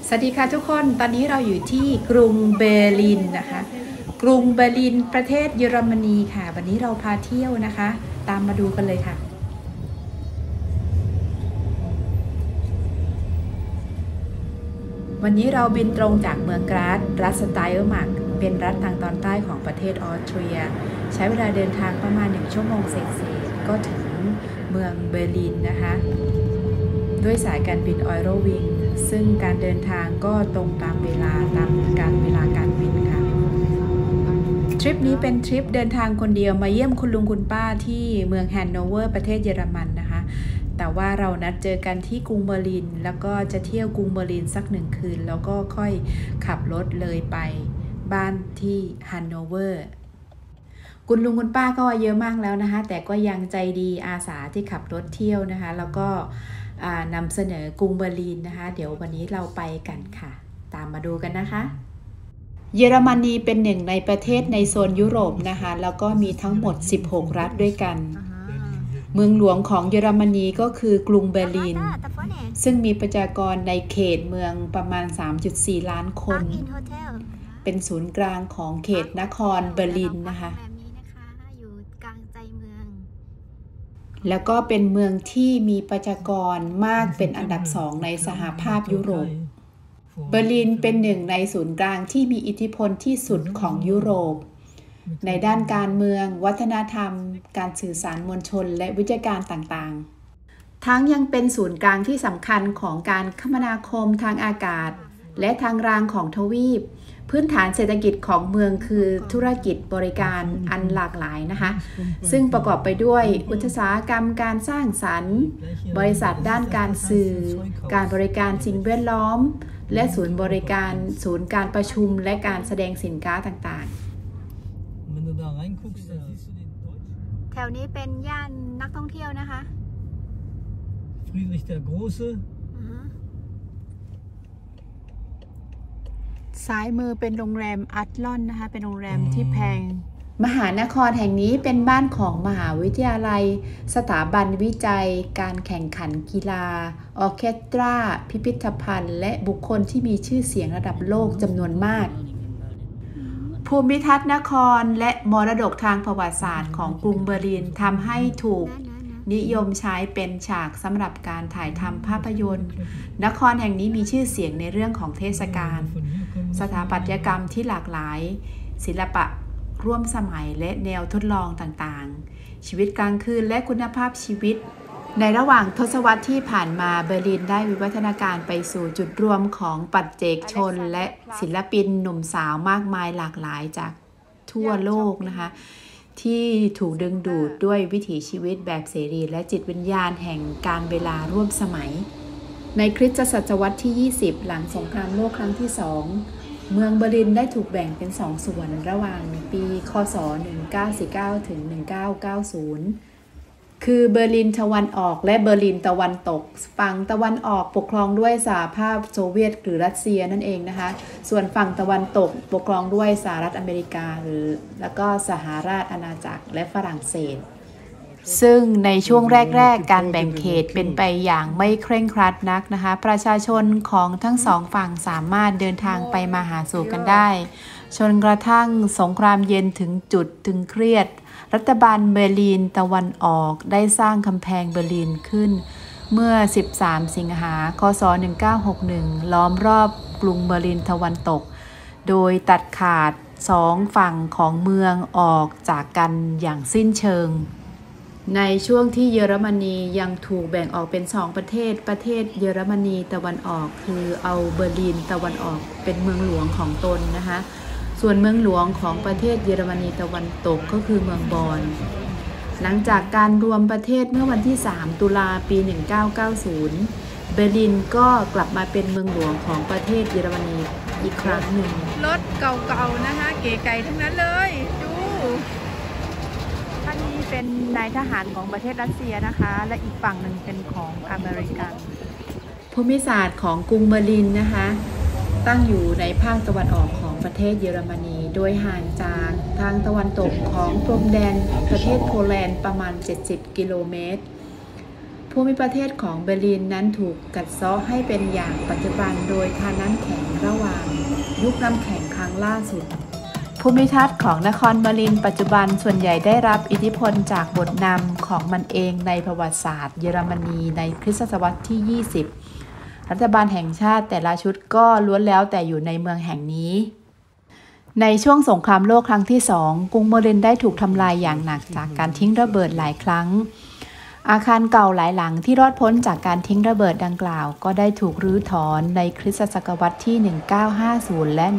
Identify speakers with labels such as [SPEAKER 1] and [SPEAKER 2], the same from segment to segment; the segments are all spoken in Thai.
[SPEAKER 1] สวัสดีค่ะทุกคนตอนนี้เราอยู่ที่กรุงเบอร์ลินนะคะกรุงเบอร์ลินประเทศเยอรมนีค่ะวันนี้เราพาเที่ยวนะคะตามมาดูกันเลยค่ะวันนี้เราบินตรงจากเมืองกราซรัฐสไตล์มาร์กเป็นรัฐทางตอนใต้ของประเทศออสเตรียใช้เวลาเดินทางประมาณ1 ชั่วโมงเศษๆก็ถึงเมืองเบอร์ลินนะคะด้วยสายการบินออยโรวิงซึ่งการเดินทางก็ตรงตามเวลาการบินค่ะทริปนี้เป็นทริปเดินทางคนเดียวมาเยี่ยมคุณลุงคุณป้าที่เมืองแฮนโนเวอร์ประเทศเยอรมันนะคะแต่ว่าเรานัดเจอกันที่กรุงเบอร์ลินแล้วก็จะเที่ยวกรุงเบอร์ลินสัก1 คืนแล้วก็ค่อยขับรถเลยไปบ้านที่ฮันโนเวอร์คุณลุงคุณป้าก็เยอะมากแล้วนะคะแต่ก็ยังใจดีอาสาที่ขับรถเที่ยวนะคะแล้วก็นำเสนอกรุงเบอร์ลินนะคะเดี๋ยววันนี้เราไปกันค่ะตามมาดูกันนะคะเยอรมนีเป็นหนึ่งในประเทศในโซนยุโรปนะคะแล้วก็มีทั้งหมด16 รัฐด้วยกันเมืองหลวงของเยอรมนีก็คือกรุงเบอร์ลินซึ่งมีประชากรในเขตเมืองประมาณ 3.4 ล้านคนเป็นศูนย์กลางของเขตนครเบอร์ลินนะคะแล้วก็เป็นเมืองที่มีประชากรมากเป็นอันดับ2ในสหภาพยุโรปเบอร์ลินเป็นหนึ่งในศูนย์กลางที่มีอิทธิพลที่สุดของยุโรปในด้านการเมืองวัฒนธรรมการสื่อสารมวลชนและวิทยาการต่างๆทั้งยังเป็นศูนย์กลางที่สำคัญของการคมนาคมทางอากาศและทางรางของทวีปพื้นฐานเศรษฐกิจของเมืองคือธุรกิจบริการอันหลากหลายนะคะซึ่งประกอบไปด้วยอุตสาหกรรมการสร้างสรรค์บริษัทด้านการสื่อการบริการสิ่งแวดล้อมและศูนย์บริการศูนย์การประชุมและการแสดงสินค้าต่างๆแถวนี้เป็นย่านนักท่องเที่ยวนะคะซ้ายมือเป็นโรงแรมอัตลอนนะคะเป็นโรงแรมที่แพงมหานครแห่งนี้เป็นบ้านของมหาวิทยาลัยสถาบันวิจัยการแข่งขันกีฬาออร์เคสตราพิพิธภัณฑ์และบุคคลที่มีชื่อเสียงระดับโลกจำนวนมากภูมิทัศน์นครและมรดกทางประวัติศาสตร์ของกรุงเบอร์ลินทำให้ถูกนิยมใช้เป็นฉากสำหรับการถ่ายทำภาพยนตร์นครแห่งนี้มีชื่อเสียงในเรื่องของเทศกาลสถาปัตยกรรมที่หลากหลายศิลปะร่วมสมัยและแนวทดลองต่างๆชีวิตกลางคืนและคุณภาพชีวิตในระหว่างทศวรรษที่ผ่านมาเบอร์ลินได้วิวัฒนาการไปสู่จุดรวมของปัจเจกชนและศิลปินหนุ่มสาวมากมายหลากหลายจากทั่วโลกนะคะที่ถูกดึงดูดด้วยวิถีชีวิตแบบเสรีและจิตวิญญาณแห่งการเวลาร่วมสมัยในคริสตศตวรรษที่20หลังสงครามโลกครั้งที่2เมืองเบอร์ลินได้ถูกแบ่งเป็น2 ส่วนระหว่างปีคศ1949ถึง1990คือเบอร์ลินตะวันออกและเบอร์ลินตะวันตกฝั่งตะวันออกปกครองด้วยสหภาพโซเวียตหรือรัสเซียนั่นเองนะคะส่วนฝั่งตะวันตกปกครองด้วยสหรัฐอเมริกาแล้วก็สหราชอาณาจักรและฝรั่งเศสซึ่งในช่วงแรกๆการแบ่งเขตเป็นไปอย่างไม่เคร่งครัดนักนะคะประชาชนของทั้งสองฝั่งสามารถเดินทางไปมาหาสู่กันได้จนกระทั่งสงครามเย็นถึงจุดตึงเครียดรัฐบาลเบอร์ลินตะวันออกได้สร้างกำแพงเบอร์ลินขึ้นเมื่อ13 สิงหาคม 1961ล้อมรอบกรุงเบอร์ลินตะวันตกโดยตัดขาด2 ฝั่งของเมืองออกจากกันอย่างสิ้นเชิงในช่วงที่เยอรมนียังถูกแบ่งออกเป็น2 ประเทศเยอรมนีตะวันออกคือเอาเบอร์ลินตะวันออกเป็นเมืองหลวงของตนนะคะส่วนเมืองหลวงของประเทศเยอรมนีตะวันตกก็คือเมืองบอนหลังจากการรวมประเทศเมื่อวันที่3 ตุลาปี 1990เบอร์ลินก็กลับมาเป็นเมืองหลวงของประเทศเยอรมนีอีกครั้งหนึ่งรถเก่าๆนะคะเก๋ไก๋ทั้งนั้นเลยดูท่านนี้เป็นนายทหารของประเทศรัสเซียนะคะและอีกฝั่งหนึ่งเป็นของอเมริกันภูมิศาสตร์ของกรุงเบอร์ลินนะคะตั้งอยู่ในภาคตะวันออกของประเทศเยอรมนีโดยห่างจากทางตะวันตกของพรมแดนประเทศโปแลนด์ประมาณ70 กิโลเมตรภูมิประเทศของเบอร์ลินนั้นถูกกัดเซาะให้เป็นอย่างปัจจุบันโดยทานน้ำแข็งระหว่างยุคน้ำแข็งครั้งล่าสุดภูมิทัศน์ของนครเบอร์ลินปัจจุบันส่วนใหญ่ได้รับอิทธิพลจากบทนำของมันเองในประวัติศาสตร์เยอรมนีในคริสตศตวรรษที่ 20รัฐบาลแห่งชาติแต่ละชุดก็ล้วนแล้วแต่อยู่ในเมืองแห่งนี้ในช่วงสงครามโลกครั้งที่2กรุงเบอร์ลินได้ถูกทำลายอย่างหนักจากการทิ้งระเบิดหลายครั้งอาคารเก่าหลายหลังที่รอดพ้นจากการทิ้งระเบิดดังกล่าวก็ได้ถูกรื้อถอนในคริสตศตวรรษที่ 1950 และ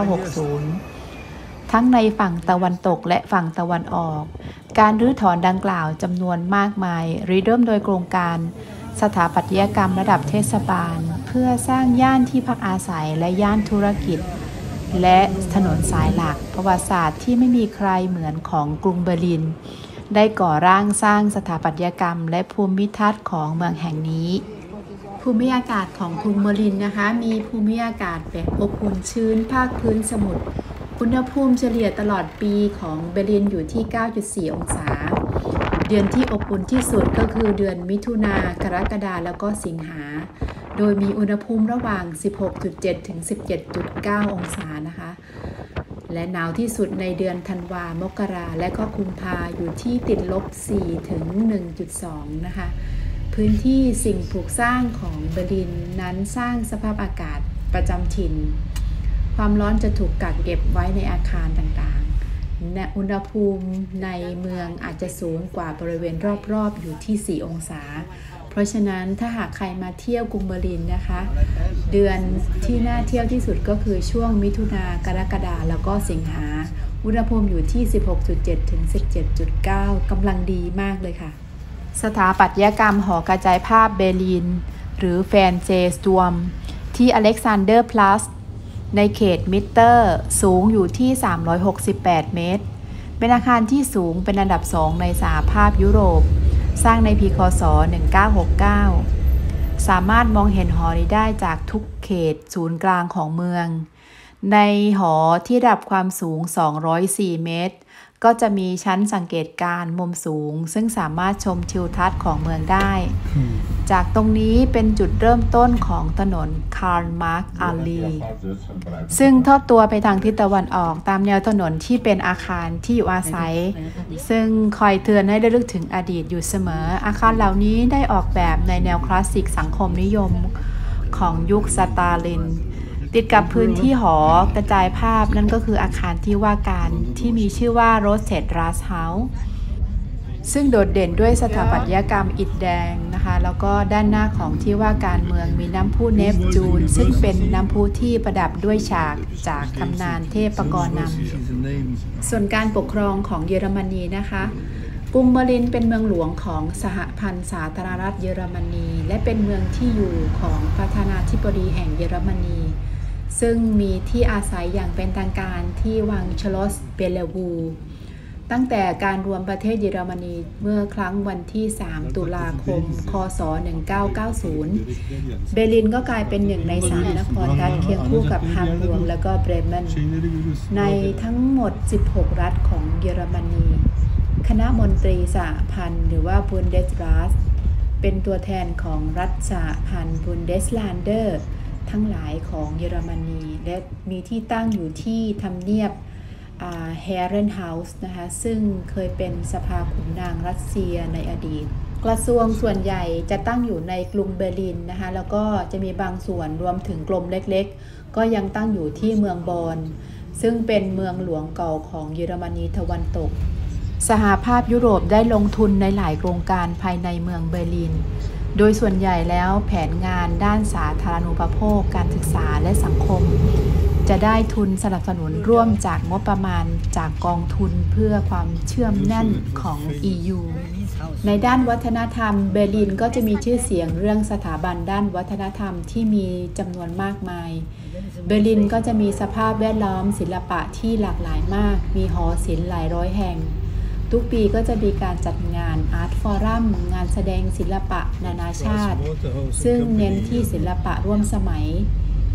[SPEAKER 1] 1960 ทั้งในฝั่งตะวันตกและฝั่งตะวันออกการรื้อถอนดังกล่าวจำนวนมากมายเริ่มโดยโครงการสถาปัตยกรรมระดับเทศบาลเพื่อสร้างย่านที่พักอาศัยและย่านธุรกิจและถนนสายหลักประวัติศาสตร์ที่ไม่มีใครเหมือนของกรุงเบอร์ลินได้ก่อร่างสร้างสถาปัตยกรรมและภูมิทัศน์ของเมืองแห่งนี้ภูมิอากาศของกรุงเบอร์ลินนะคะมีภูมิอากาศแบบอบอุ่นชื้นภาคพื้นสมุทรอุณหภูมิเฉลี่ยตลอดปีของเบอร์ลินอยู่ที่ 9.4 องศาเดือนที่อบอุ่นที่สุดก็คือเดือนมิถุนากรกฎาแล้วก็สิงหาโดยมีอุณหภูมิระหว่าง 16.7 ถึง 17.9 องศานะคะและหนาวที่สุดในเดือนธันวามกราและก็กุมภาอยู่ที่ติดลบ 4 ถึง 1.2 นะคะพื้นที่สิ่งปลูกสร้างของเบอร์ลินนั้นสร้างสภาพอากาศประจำถิ่นความร้อนจะถูกกักเก็บไว้ในอาคารต่างๆอุณหภูมิในเมืองอาจจะสูงกว่าบริเวณรอบๆอยู่ที่ 4 องศาเพราะฉะนั้นถ้าหากใครมาเที่ยวกรุงเบอร์ลินนะคะเดือนที่น่าเที่ยวที่สุดก็คือช่วงมิถุนากรกฎาแล้วก็สิงหาอุณหภูมิอยู่ที่ 16.7 ถึง 17.9 กำลังดีมากเลยค่ะสถาปัตยกรรมหอกระจายภาพเบอร์ลินหรือแฟนเจสตวมที่อเล็กซานเดอร์พลัสในเขตมิเตอร์สูงอยู่ที่ 368 เมตรเป็นอาคารที่สูงเป็นอันดับ2ในสหภาพยุโรปสร้างในปีคศ 1969 สามารถมองเห็นหอนี้ได้จากทุกเขตศูนย์กลางของเมืองในหอที่ระดับความสูง 204 เมตรก็จะมีชั้นสังเกตการณ์มุมสูงซึ่งสามารถชมทิวทัศน์ของเมืองได้จากตรงนี้เป็นจุดเริ่มต้นของถนนคาร์ลมาร์กอาลีซึ่งทอดตัวไปทางทิศตะวันออกตามแนวถนนที่เป็นอาคารที่อยู่อาศัยซึ่งคอยเตือนให้ระลึกถึงอดีตอยู่เสมออาคารเหล่านี้ได้ออกแบบในแนวคลาสสิกสังคมนิยมของยุคสตาลินติดกับพื้นที่หอกระจายภาพนั่นก็คืออาคารที่ว่าการที่มีชื่อว่าโรสเทดราสเฮาส์ซึ่งโดดเด่นด้วยสถาปัตยกรรมอิฐแดงนะคะแล้วก็ด้านหน้าของที่ว่าการเมืองมีน้ำพุเนปจูนซึ่งเป็นน้ำพุที่ประดับด้วยฉากจากตำนานเทพกรนำส่วนการปกครองของเยอรมนีนะคะกรุงเบอร์ลินเป็นเมืองหลวงของสหพันธ์สาธารณรัฐเยอรมนีและเป็นเมืองที่อยู่ของประธานาธิบดีแห่งเยอรมนีซึ่งมีที่อาศัยอย่างเป็นทางการที่วังชลอสเบเลวูตั้งแต่การรวมประเทศเยอรมนีเมื่อครั้งวันที่ 3 ตุลาคม คศ 1990 เบอร์ลินก็กลายเป็นหนึ่งใน3นครรัฐเคียงคู่กับฮัมบูร์กและก็เบรเมนในทั้งหมด 16 รัฐของเยอรมนีคณะมนตรีสหพันธ์หรือว่าบุนเดสราสเป็นตัวแทนของรัฐสหพันธ์บุนเดสแลนเดอร์ทั้งหลายของเยอรมนีและมีที่ตั้งอยู่ที่ทำเนียบเฮเรนเฮาส์นะคะซึ่งเคยเป็นสภาขุนนางรัสเซียในอดีตกระทรวงส่วนใหญ่จะตั้งอยู่ในกรุงเบอร์ลินนะคะแล้วก็จะมีบางส่วนรวมถึงกรมเล็กๆก็ยังตั้งอยู่ที่เมืองบอนซึ่งเป็นเมืองหลวงเก่าของเยอรมนีตะวันตกสหภาพยุโรปได้ลงทุนในหลายโครงการภายในเมืองเบอร์ลินโดยส่วนใหญ่แล้วแผนงานด้านสาธารณูปโภคการศึกษาและสังคมจะได้ทุนสนับสนุนร่วมจากงบประมาณจากกองทุนเพื่อความเชื่อมแน่นของ EU ในด้านวัฒนธรรมเบอร์ลินก็จะมีชื่อเสียงเรื่องสถาบันด้านวัฒนธรรมที่มีจำนวนมากมายเบอร์ลินก็จะมีสภาพแวดล้อมศิลปะที่หลากหลายมากมีหอศิลป์หลายร้อยแห่งทุกปีก็จะมีการจัดงานอาร์ตฟอรัมงานแสดงศิลปะนานาชาติซึ่งเน้นที่ศิลปะร่วมสมัย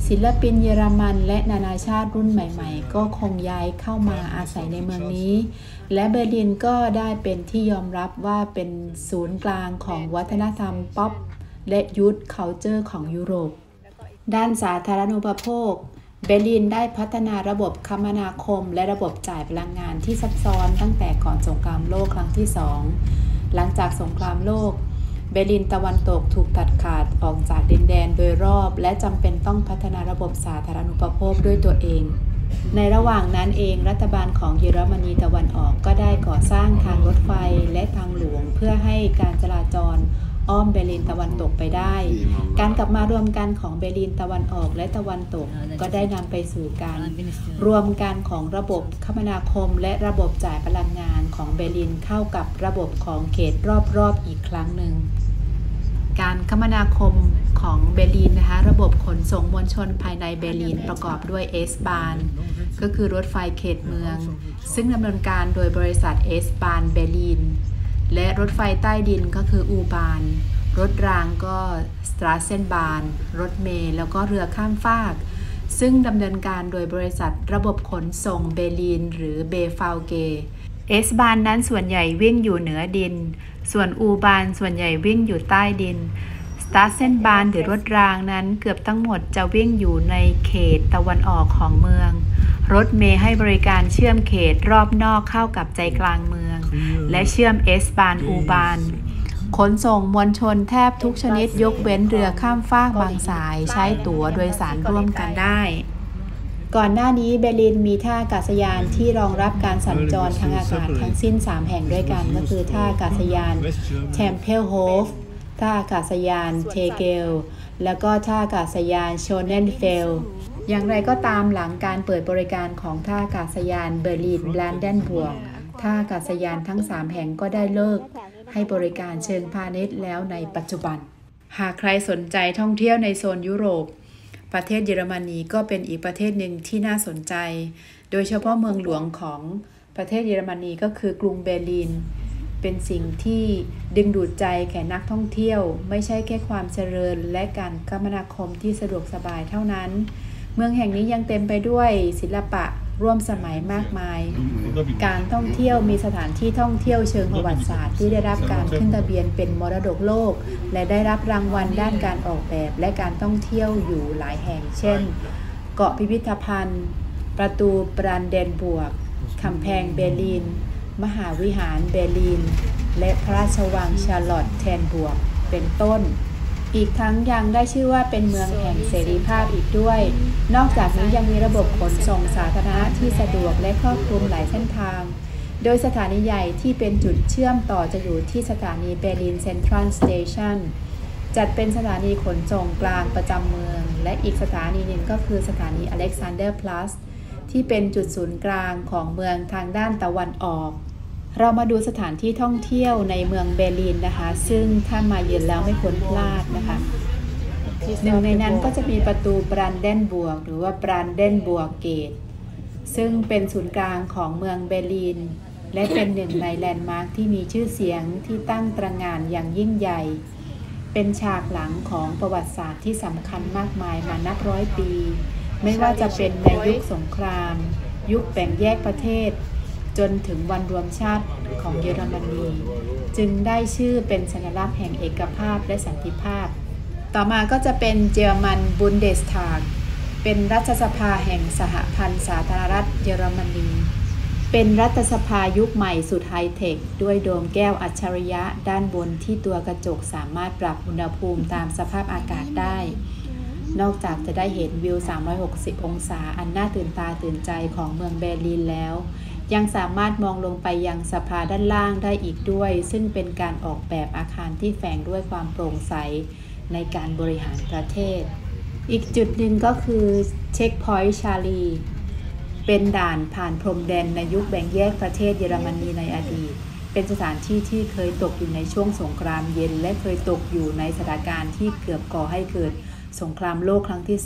[SPEAKER 1] ศิลปินเยอรมันและนานาชาติรุ่นใหม่ๆก็คงย้ายเข้ามาอาศัยในเมืองนี้และเบอร์ลินก็ได้เป็นที่ยอมรับว่าเป็นศูนย์กลางของวัฒนธรรมป๊อปและยูทคัลเจอร์ของยุโรปด้านสาธารณูปโภคเบอร์ลินได้พัฒนาระบบคมนาคมและระบบจ่ายพลังงานที่ซับซ้อนตั้งแต่ก่อนสงครามโลกครั้งที่2หลังจากสงครามโลกเบอร์ลินตะวันตกถูกตัดขาดออกจากดินแดนโดยรอบและจำเป็นต้องพัฒนาระบบสาธารณูปโภคด้วยตัวเองในระหว่างนั้นเองรัฐบาลของเยอรมนีตะวันออกก็ได้ก่อสร้างทางรถไฟและทางหลวงเพื่อให้การจราจรอ้อมเบอร์ลินตะวันตกไปได้การกลับมารวมกันของเบอร์ลินตะวันออกและตะวันตกก็ได้นำไปสู่การรวมกันของระบบคมนาคมและระบบจ่ายพลังงานของเบอร์ลินเข้ากับระบบของเขตรอบๆอีกครั้งหนึ่งการคมนาคมของเบอร์ลินนะคะระบบขนส่งมวลชนภายในเบอร์ลินประกอบด้วยเอสบานก็คือรถไฟเขตเมืองซึ่งดำเนินการโดยบริษัทเอสบานเบอร์ลินและรถไฟใต้ดินก็คืออูบานรถรางก็สตราเซนบานรถเมล์แล้วก็เรือข้ามฟากซึ่งดำเนินการโดยบริษัทระบบขนส่งเบอร์ลินหรือเบฟาลเกเอสบานนั้นส่วนใหญ่วิ่งอยู่เหนือดินส่วนอูบานส่วนใหญ่วิ่งอยู่ใต้ดินสตาร์เซนบานหรือรถรางนั้นเกือบทั้งหมดจะวิ่งอยู่ในเขตตะวันออกของเมืองรถเมล์ให้บริการเชื่อมเขตรอบนอกเข้ากับใจกลางเมืองและเชื่อมเอสบานอูบานขนส่งมวลชนแทบทุกชนิดยกเว้นเรือข้ามฟากบางสายใช้ตั๋วโดยสารร่วมกันได้ก่อนหน้านี้เบอร์ลินมีท่าอากาศยานที่รองรับการสัญจรทางอากาศทั้งสิ้น3แห่งด้วยกันก็คือท่าอากาศยานเทมเพลโฮฟท่าอากาศยานเทเกลแล้วก็ท่าอากาศยานโชเนนเฟลอย่างไรก็ตามหลังการเปิดบริการของท่าอากาศยานเบอร์ลินแบรนเดนบวกท่าอากาศยานทั้ง3แห่งก็ได้เลิกให้บริการเชิงพาณิชย์แล้วในปัจจุบันหากใครสนใจท่องเที่ยวในโซนยุโรปประเทศเยอรมนีก็เป็นอีกประเทศหนึ่งที่น่าสนใจโดยเฉพาะเมืองหลวงของประเทศเยอรมนีก็คือกรุงเบอร์ลินเป็นสิ่งที่ดึงดูดใจแก่นักท่องเที่ยวไม่ใช่แค่ความเจริญและการคมนาคมที่สะดวกสบายเท่านั้นเมืองแห่งนี้ยังเต็มไปด้วยศิลปะร่วมสมัยมากมายการท่องเที่ยวมีสถานที่ท่องเที่ยวเชิงประวัติศาสตร์ที่ได้รับการขึ้นทะเบียนเป็นมรดกโลกและได้รับรางวัลด้านการออกแบบและการท่องเที่ยวอยู่หลายแห่งเช่นเกาะพิพิธภัณฑ์ประตูบรันเดนบวร์กกำแพงเบอร์ลินมหาวิหารเบอร์ลินและพระราชวังชาร์ลอตเทนบวร์กเป็นต้นอีกทั้งยังได้ชื่อว่าเป็นเมืองแห่งเสรีภาพอีกด้วยนอกจากนี้ยังมีระบบขนส่งสาธารณะที่สะดวกและครอบคลุมหลายเส้นทางโดยสถานีใหญ่ที่เป็นจุดเชื่อมต่อจะอยู่ที่สถานีเบอร์ลินเซ็นทรัลสเตชันจัดเป็นสถานีขนส่งกลางประจำเมืองและอีกสถานีหนึ่งก็คือสถานีอเล็กซานเดอร์พลัสที่เป็นจุดศูนย์กลางของเมืองทางด้านตะวันออกเรามาดูสถานที่ท่องเที่ยวในเมืองเบอร์ลินนะคะซึ่งถ้ามาเยือนแล้วไม่ควรพลาดนะคะหนึ่งในนั้นก็จะมีประตูบรันเดนบวร์กหรือว่าบรันเดนบวร์กเกตซึ่งเป็นศูนย์กลางของเมืองเบอร์ลินและเป็นหนึ่งในแลนด์มาร์คที่มีชื่อเสียงที่ตั้งตระหง่านอย่างยิ่งใหญ่เป็นฉากหลังของประวัติศาสตร์ที่สำคัญมากมายมานับร้อยปีไม่ว่าจะเป็นในยุคสงครามยุคแบ่งแยกประเทศจนถึงวันรวมชาติของเยอรมนีจึงได้ชื่อเป็นสัญลักษณ์แห่งเอกภาพและสันติภาพต่อมาก็จะเป็นเยอรมันบุนเดสทากเป็นรัฐสภาแห่งสหพันธ์สาธารณรัฐเยอรมนีเป็นรัฐสภายุคใหม่สุดไฮเทคด้วยโดมแก้วอัจฉริยะด้านบนที่ตัวกระจกสามารถปรับอุณหภูมิตามสภาพอากาศได้นอกจากจะได้เห็นวิว360องศาอันน่าตื่นตาตื่นใจของเมืองเบอร์ลินแล้วยังสามารถมองลงไปยังสภาด้านล่างได้อีกด้วยซึ่งเป็นการออกแบบอาคารที่แฝงด้วยความโปร่งใสในการบริหารประเทศอีกจุดหนึ่งก็คือเช็คพอยต์ชาลีเป็นด่านผ่านพรมแดนในยุคแบ่งแยกประเทศเยอรมนีในอดีตเป็นสถานที่ที่เคยตกอยู่ในช่วงสงครามเย็นและเคยตกอยู่ในสถานการณ์ที่เกือบก่อให้เกิดสงครามโลกครั้งที่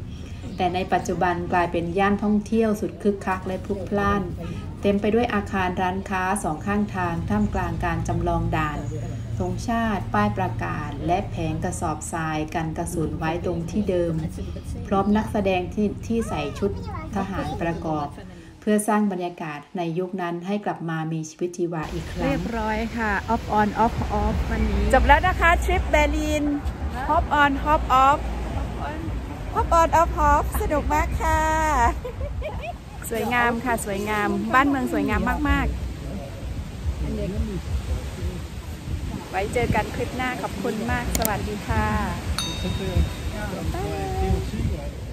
[SPEAKER 1] 3แต่ในปัจจุบันกลายเป็นย่านท่องเที่ยวสุดคึกคักและพลุกพล่านเต็มไปด้วยอาคารร้านค้าสองข้างทางท่ามกลางการจำลองด่านธงชาติป้ายประกาศและแผงกระสอบทรายกันกระสุนไว้ตรงที่เดิมพร้อมนักแสดงที่ใส่ชุดทหารประกอบ เพื่อสร้างบรรยากาศในยุคนั้นให้กลับมามีชีวิตชีวาอีกครั้งเรียบร้อยค่ะ off on off off วันนี้จบแล้วนะคะทริปเบอร์ลิน hop on hop off hop on off off สนุกมากค่ะ สวยงามค่ะสวยงามบ้านเมืองสวยงามมากๆไว้เจอกันคลิปหน้าขอบคุณมากสวัสดีค่ะ